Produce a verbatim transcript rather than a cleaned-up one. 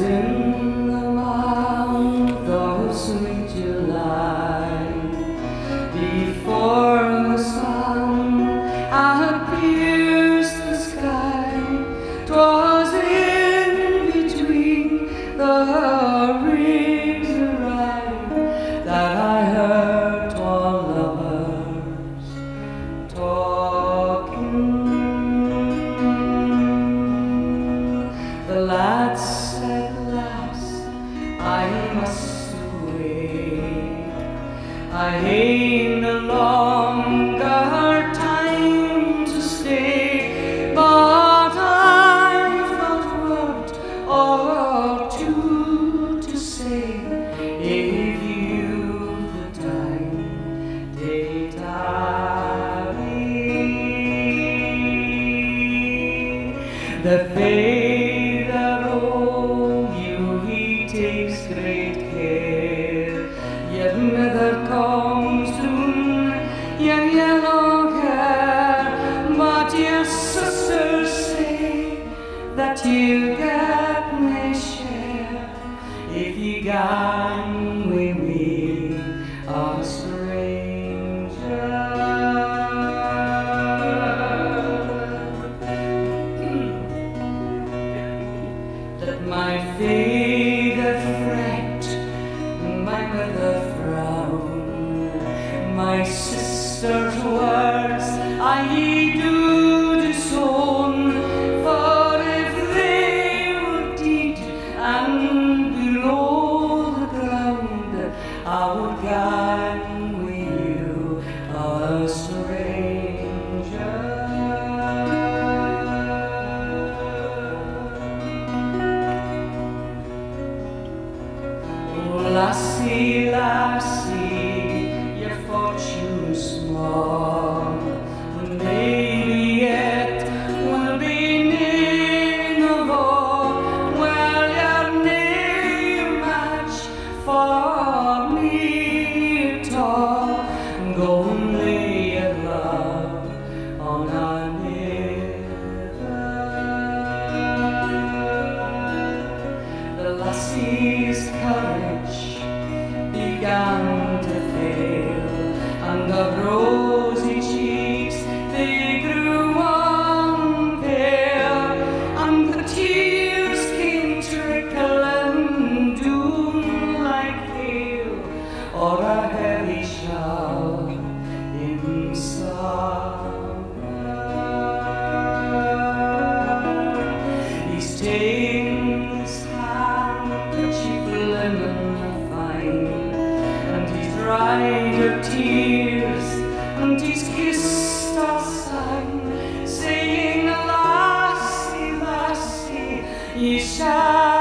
in the month of sweet July, before the sun had pierced the sky, 'twas in between the rigs arrived that I heard tall lovers talking. The lad said, "Lass, I must away. I ain't no longer time to stay, but I've got a word or two to say. If you've the time, take tarry. The faith that oh you he takes great care, yet neither comes soon your yellow hair. But your sisters say that you get me share if you gang with me, a stranger. That my faded fret, my mother frown, my sister's words I do disown. For if they were deed and below the ground, I would gang with you, a stranger. Lassie, lassie, your fortune's small, maybe yet will be near no more. Well, you're near match for me at all. Go and lay your love on a river. The lassie's courage began to fail, and the rosy cheeks they grew wan pale, and the tears came trickling down like hail, or a heavy shower in summer. He's taken his handkerchief linen fine, dried her tears, and he's kissed her sign, saying, "Lassie, lassie, ye shall